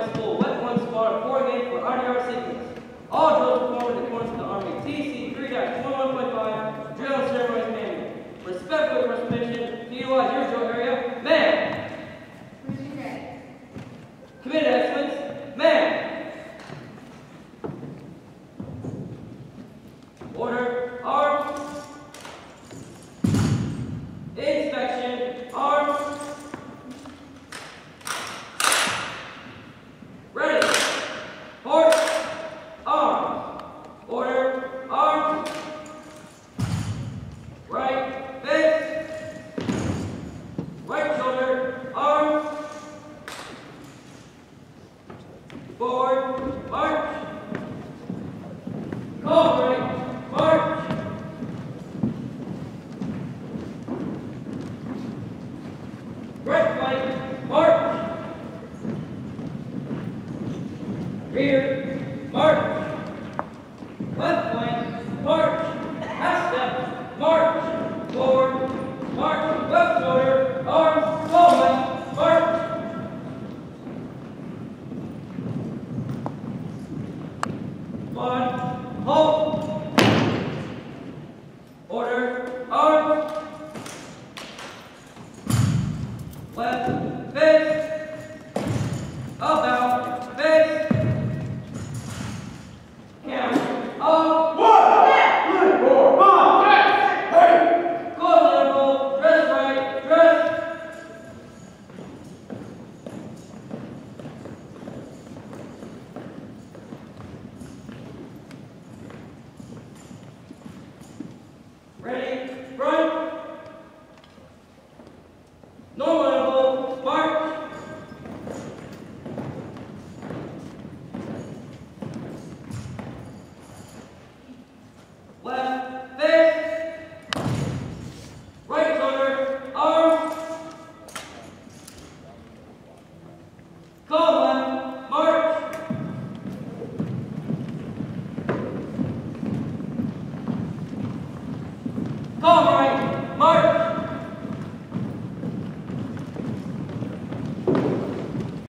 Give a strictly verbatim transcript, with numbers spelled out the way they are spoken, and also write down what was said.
High School, West one Squad, four game for R D R sequence. All drills performed in accordance with the Army T C three twenty-one point five Drill and Ceremonies Manual. Respectfully request permission to utilize your drill area. Ma'am. Committed excellence. Ma'am. Order. Arms. Inspection. Arms. Ready. Horse. Arms. Order. Arms. Right fist. Right shoulder. Arms. Forward. March. Call right. March. Right flank. March. Rear. March. Left flank. March. Half step. March. Forward. March. Left shoulder. Arms. Call right. March. One. Halt. Order. Arms.